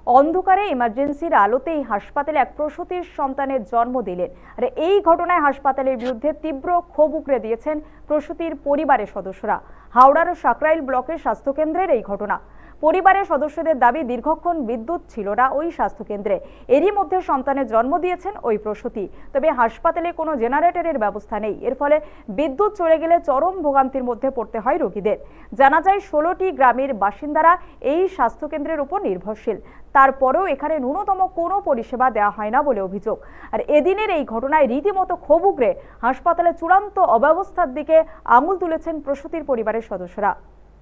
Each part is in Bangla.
অন্ধকারে ইমার্জেন্সির আলোতেই হাসপাতালে এক প্রসূতির সন্তানের জন্ম দিলেন। আর এই ঘটনায় হাসপাতালের বিরুদ্ধে তীব্র ক্ষোভ উগরে দিয়েছেন প্রসূতির পরিবারের সদস্যরা। হাওড়ার সাকরাইল ব্লকের স্বাস্থ্যকেন্দ্রের এই ঘটনা। পরিবারের সদস্যদের দাবি, দীর্ঘক্ষণ বিদ্যুৎ ছিল না ওই স্বাস্থ্যকেন্দ্রে। এরই মধ্যে সন্তানের জন্ম দিয়েছেন ওই প্রসূতি। তবে হাসপাতালে কোনো জেনারেটরের ব্যবস্থা নেই। এর ফলে বিদ্যুৎ চলে গেলে চরম ভোগান্তির মধ্যে পড়তে হয় রোগীদের। জানা যায় 16টি গ্রামের বাসিন্দারা এই স্বাস্থ্যকেন্দ্রের উপর নির্ভরশীল। তারপরেও এখানে ন্যূনতম কোনো পরিষেবা দেওয়া হয় না বলে অভিযোগ। আর এদিনের এই ঘটনায় রীতিমতো ক্ষোভ উগরে হাসপাতালে চূড়ান্ত অব্যবস্থার দিকে আঙুল তুলেছেন প্রসূতির পরিবারের সদস্যরা।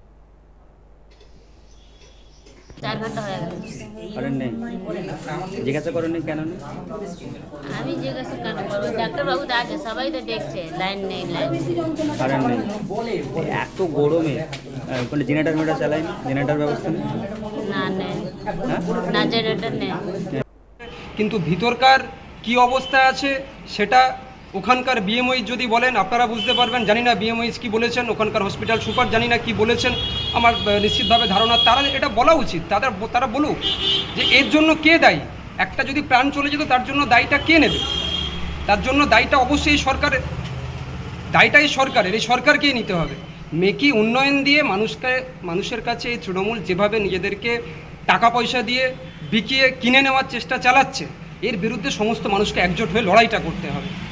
4 ঘন্টা হয়ে গেল। জিজ্ঞাসা করেনি কেন? আমি জিজ্ঞাসা কেন করবো? ডাক্তারবাবু তো আছে, সবাই তো দেখছে, লাইন নেই, কারেন্ট নেই। এত গরমে কোনো জেনারেটর চালায়নি? জেনারেটর ব্যবস্থা নেই? না নেই, না জেনারেটর নেই। কিন্তু ভিতরকার কি অবস্থা আছে সেটা ওখানকার বিএমওই যদি বলেন আপনারা বুঝতে পারবেন। জানি না বিএমওইস কি বলেছেন, ওখানকার হসপিটাল সুপার জানি না কি বলেছেন। আমার নিশ্চিতভাবে ধারণা তারা এটা বলা উচিত, তারা বলুক যে এর জন্য কে দায়ী। একটা যদি প্রাণ চলে যেত তার জন্য দায়ীটা কে নেবে? তার জন্য দায়ীটা অবশ্যই সরকারের, দায়ীটাই সরকারের, এই সরকারকেই নিতে হবে। মেকি উন্নয়ন দিয়ে মানুষের কাছে এই তৃণমূল যেভাবে নিজেদেরকে টাকা পয়সা দিয়ে বিকিয়ে কিনে নেওয়ার চেষ্টা চালাচ্ছে, এর বিরুদ্ধে সমস্ত মানুষকে একজোট হয়ে লড়াইটা করতে হবে।